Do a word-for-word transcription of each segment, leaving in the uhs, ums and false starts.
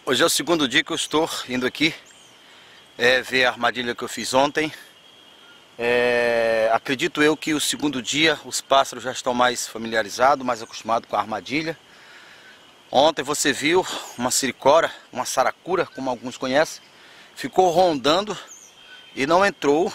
Hoje é o segundo dia que eu estou indo aqui é, ver a armadilha que eu fiz ontem. É, acredito eu que o segundo dia os pássaros já estão mais familiarizados, mais acostumados com a armadilha. Ontem você viu uma siricora, uma saracura, como alguns conhecem, ficou rondando e não entrou.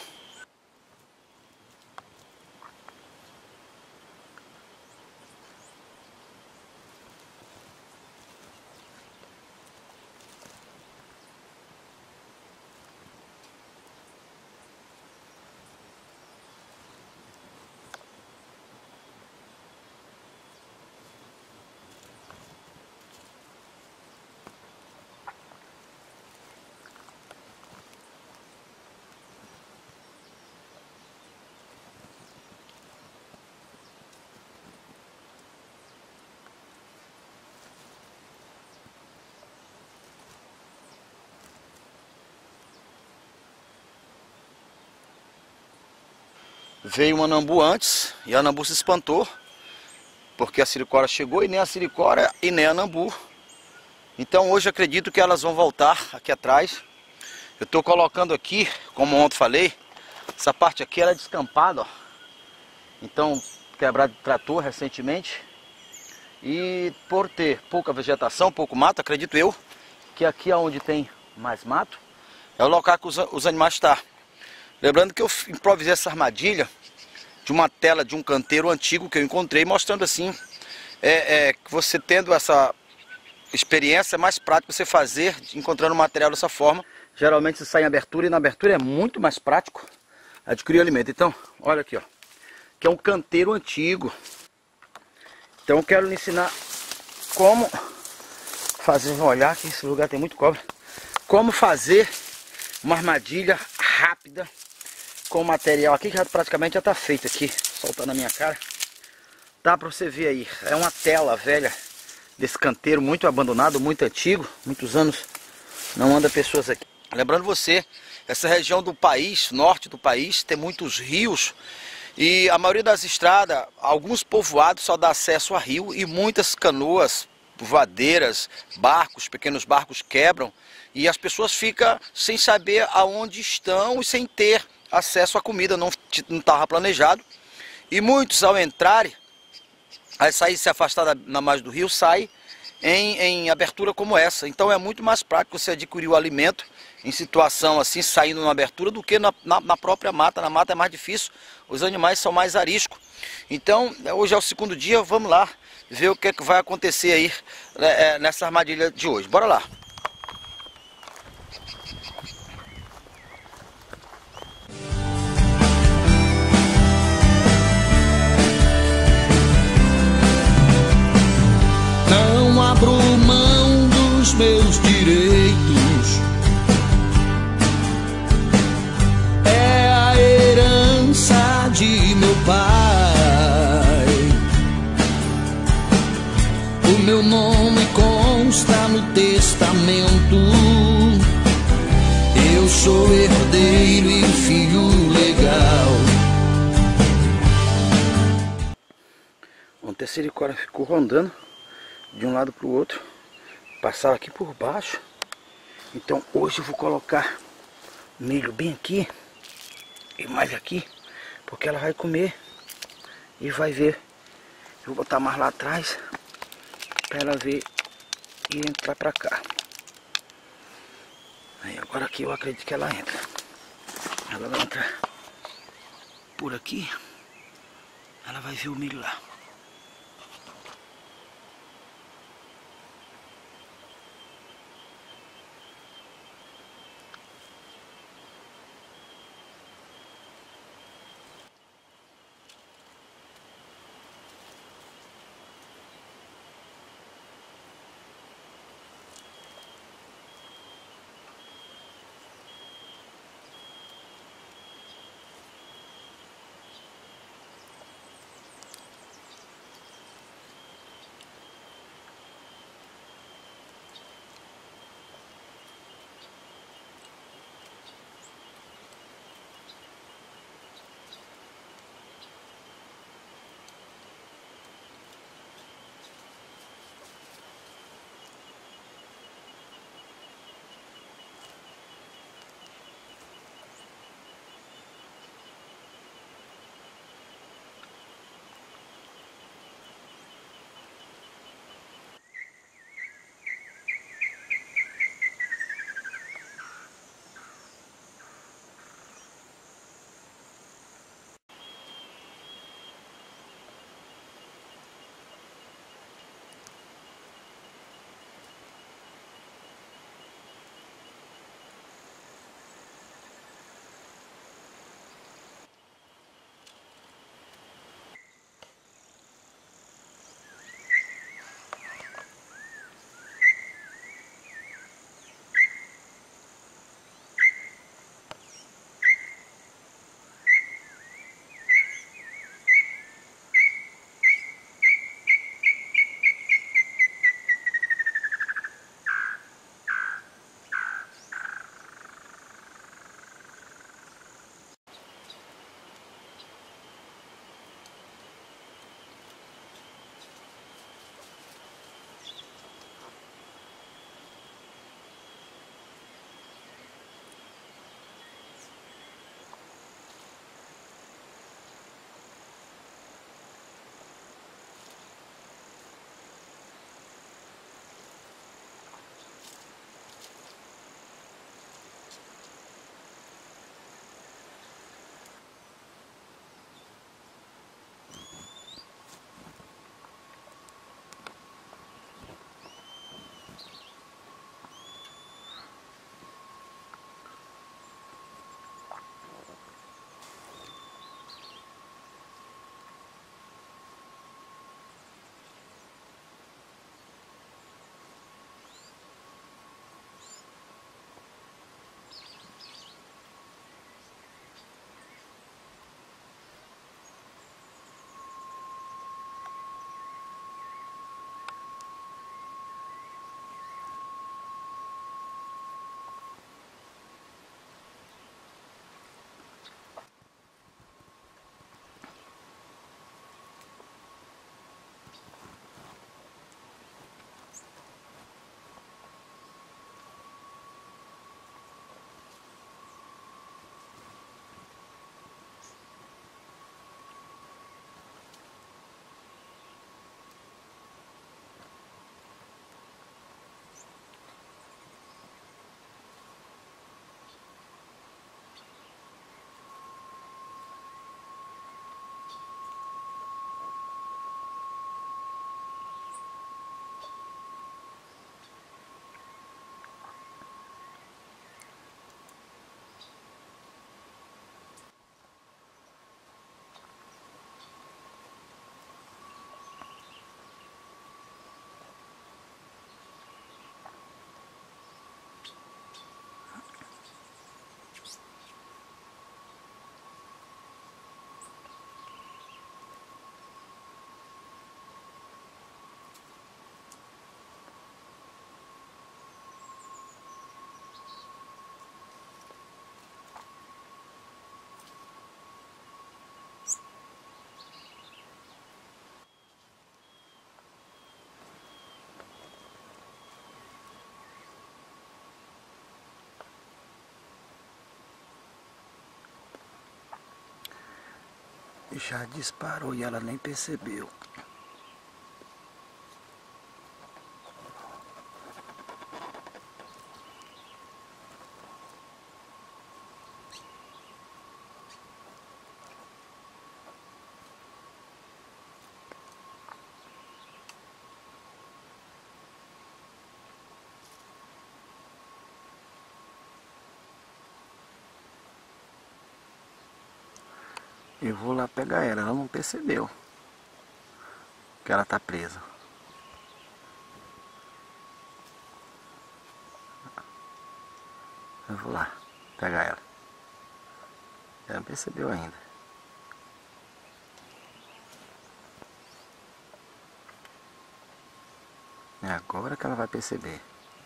Veio um anambu antes e a anambu se espantou, porque a siricora chegou e nem a siricora e nem a anambu. Então hoje acredito que elas vão voltar aqui atrás. Eu estou colocando aqui, como ontem falei, essa parte aqui era descampada, ó. Então quebrado de trator recentemente. E por ter pouca vegetação, pouco mato, acredito eu que aqui é onde tem mais mato é o local que os, os animais estão. Lembrando que eu improvisei essa armadilha de uma tela de um canteiro antigo que eu encontrei, mostrando assim, é, é, que você tendo essa experiência é mais prático você fazer, encontrando material dessa forma. Geralmente você sai em abertura e na abertura é muito mais prático adquirir alimento. Então, olha aqui, ó, que é um canteiro antigo. Então eu quero lhe ensinar como fazer, vou olhar que esse lugar tem muito cobre, como fazer uma armadilha rápida com o material aqui que já, praticamente já está feito aqui, soltando na minha cara. Dá para você ver aí, é uma tela velha desse canteiro muito abandonado, muito antigo, muitos anos não anda pessoas aqui. Lembrando você, essa região do país, norte do país, tem muitos rios e a maioria das estradas, alguns povoados só dá acesso a rio e muitas canoas, voadeiras, barcos, pequenos barcos quebram e as pessoas ficam sem saber aonde estão e sem ter acesso à comida, não estava planejado. E muitos ao entrarem, aí sair se afastar da, na margem do rio, sai em, em abertura como essa. Então é muito mais prático você adquirir o alimento em situação assim, saindo na abertura, do que na, na, na própria mata. Na mata é mais difícil, os animais são mais ariscos. Então hoje é o segundo dia, vamos lá ver o que, é que vai acontecer aí é, nessa armadilha de hoje. Bora lá! Não abro mão dos meus direitos, é a herança de meu pai. O meu nome consta no testamento, eu sou herdeiro e filho legal. Ontem a siricora ficou rondando de um lado para o outro, passava aqui por baixo. Então hoje eu vou colocar milho bem aqui e mais aqui, porque ela vai comer e vai ver. Eu vou botar mais lá atrás para ela ver e entrar para cá. Aí agora aqui eu acredito que ela entra. Ela vai entrar por aqui, ela vai ver o milho lá. Já disparou e ela nem percebeu. Eu vou lá pegar ela, ela não percebeu que ela tá presa. Eu vou lá pegar ela. Ela não percebeu ainda. É agora que ela vai perceber.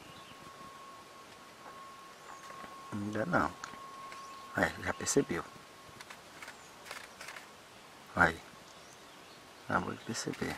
Ainda não. É, já percebeu. Aí. Acabou de perceber.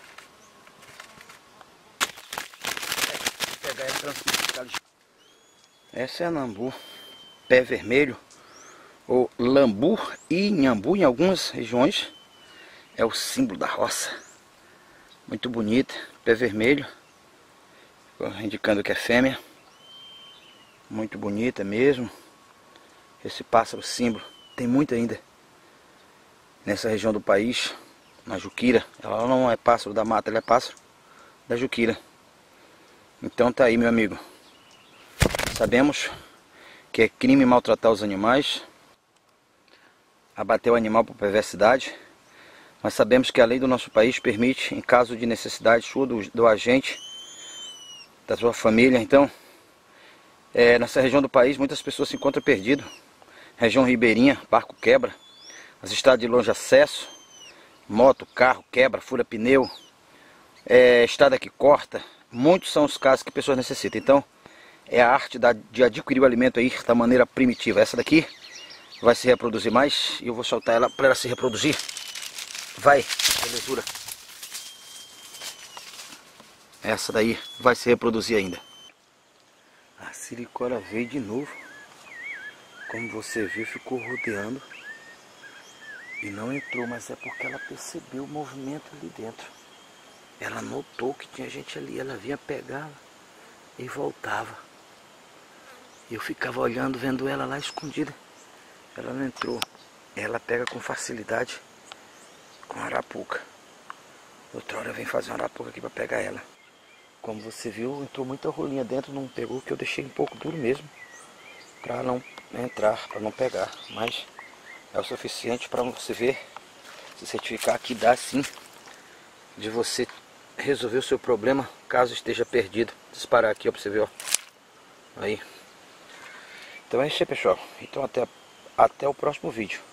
Vou pegar ela. Essa é a nambu. Pé vermelho. Ou lambu e inhambu em algumas regiões. É o símbolo da roça. Muito bonita. Pé vermelho. Indicando que é fêmea. Muito bonita mesmo. Esse pássaro símbolo. Tem muito ainda. Nessa região do país. Na Juquira. Ela não é pássaro da mata, ela é pássaro da Juquira. Então tá aí, meu amigo. Sabemos que é crime maltratar os animais. Abater o animal por perversidade. Mas sabemos que a lei do nosso país permite, em caso de necessidade sua, do, do agente, da sua família. Então, é, nessa região do país, muitas pessoas se encontram perdidas. Região ribeirinha, barco quebra. As estradas de longe acesso. Moto, carro, quebra, fura pneu. É, estrada que corta. Muitos são os casos que pessoas necessitam. Então, é a arte da, de adquirir o alimento aí da maneira primitiva. Essa daqui vai se reproduzir mais. E eu vou soltar ela para ela se reproduzir. Vai, belezura. Essa daí vai se reproduzir ainda. A siricora veio de novo. Como você viu, ficou rodeando. E não entrou, mas é porque ela percebeu o movimento ali dentro. Ela notou que tinha gente ali. Ela vinha pegá-la e voltava. Eu ficava olhando, vendo ela lá escondida. Ela não entrou. Ela pega com facilidade com arapuca. Outra hora vem fazer uma arapuca aqui para pegar ela. Como você viu, entrou muita rolinha dentro, não pegou, que eu deixei um pouco duro mesmo. Para não entrar, para não pegar. Mas é o suficiente para você ver, se certificar que dá sim de você resolver o seu problema caso esteja perdido. Disparar aqui ó, para você ver, ó. Aí. Então é isso aí, pessoal. Então até, até o próximo vídeo.